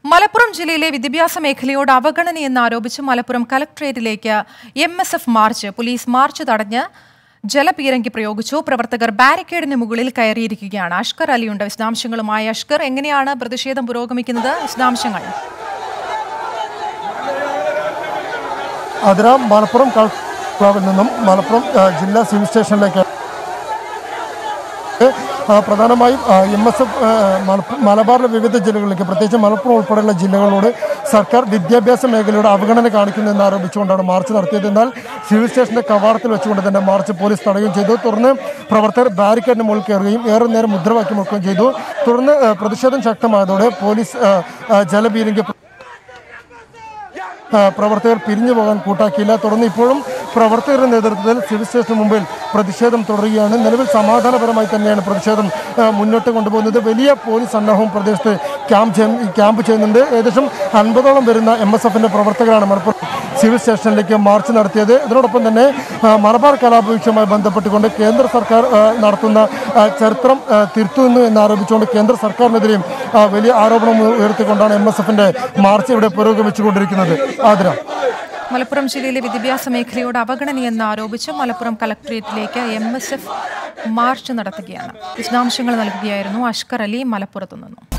മലപ്പുറം ജില്ലയിലെ വിദ്യാഭ്യാസ മേഖലയോട് അവഗണനയെന്ന് ആരോപിച്ച് മലപ്പുറം കലക്ട്രേറ്റിലേക്ക് MSF മാർച്ച് പോലീസ് മാർച്ച് തടഞ്ഞ് ജലപീരങ്കി പ്രയോഗിച്ചു. പ്രവർത്തകർ ബാരിക്കേഡിന് മുകളിൽ കയറിയിരിക്കുകയാണ്. അഷ്കർ അലിയുണ്ട് വിശദാംശങ്ങളുമായി. അഷ്കർ, എങ്ങനെയാണ് പ്രതിഷേധം പുരോഗമിക്കുന്നത്? വിശദാംശങ്ങൾ. മലപ്പുറം കളക്ടറേറ്റിൽ നിന്നും മലപ്പുറം ജില്ലാ സിവിൽ സ്റ്റേഷനിലേക്ക് പ്രധാനമായും MSF മലബാറിലെ വിവിധ ജില്ലകളിലേക്ക്, പ്രത്യേകിച്ച് മലപ്പുറം ഉൾപ്പെടെയുള്ള ജില്ലകളോട് സർക്കാർ വിദ്യാഭ്യാസ മേഖലയുടെ അവഗണന കാണിക്കുന്നതെന്ന് ആരോപിച്ചുകൊണ്ടാണ് മാർച്ച് നടത്തിയത്. എന്നാൽ സിവിൽ സ്റ്റേഷന്റെ കവാടത്തിൽ വെച്ചുകൊണ്ട് തന്നെ മാർച്ച് പോലീസ് തടയുകയും ചെയ്തു. തുടർന്ന് പ്രവർത്തകർ ബാരിക്കേഡിന് മുകളിൽ കയറുകയും ഏറെ നേരം മുദ്രാവാക്യം മുഴക്കുകയും ചെയ്തു. തുടർന്ന് പ്രതിഷേധം ശക്തമായതോടെ പോലീസ് ജലപീരങ്കി പ്രവർത്തകർ പിരിഞ്ഞു പോകാൻ കൂട്ടാക്കിയില്ല. തുടർന്ന് ഇപ്പോഴും പ്രവർത്തകരുടെ നേതൃത്വത്തിൽ സിവിൽ സ്റ്റേഷന് മുമ്പിൽ പ്രതിഷേധം തുടരുകയാണ്. നിലവിൽ സമാധാനപരമായി തന്നെയാണ് പ്രതിഷേധം മുന്നോട്ട് കൊണ്ടുപോകുന്നത്. വലിയ പോലീസ് സന്നാഹവും പ്രദേശത്ത് ക്യാമ്പ് ചെയ്യുന്നുണ്ട്. ഏകദേശം 50ഓളം വരുന്ന MSFന്റെ പ്രവർത്തകരാണ് മലപ്പുറം സിവിൽ സ്റ്റേഷനിലേക്ക് മാർച്ച് നടത്തിയത്. ഇതിനോടൊപ്പം തന്നെ മലബാർ കലാപവിഷയവുമായി ബന്ധപ്പെട്ടുകൊണ്ട് കേന്ദ്ര സർക്കാർ നടത്തുന്ന ചരിത്രം തിരുത്തുന്നു എന്നാരോപിച്ചുകൊണ്ട് കേന്ദ്ര സർക്കാരിനെതിരെയും വലിയ ആരോപണം ഉയർത്തിക്കൊണ്ടാണ് MSFന്റെ മാർച്ച് ഇവിടെ പുരോഗമിച്ചുകൊണ്ടിരിക്കുന്നത്. മലപ്പുറം ജില്ലയിലെ വിദ്യാഭ്യാസ മേഖലയോട് അവഗണനയെന്ന് ആരോപിച്ച് മലപ്പുറം കലക്ട്രേറ്റിലേക്ക് MSF മാർച്ച് നടത്തുകയാണ്. വിശദാംശങ്ങൾ നൽകുകയായിരുന്നു അഷ്കർ അലി മലപ്പുറത്തു നിന്നും.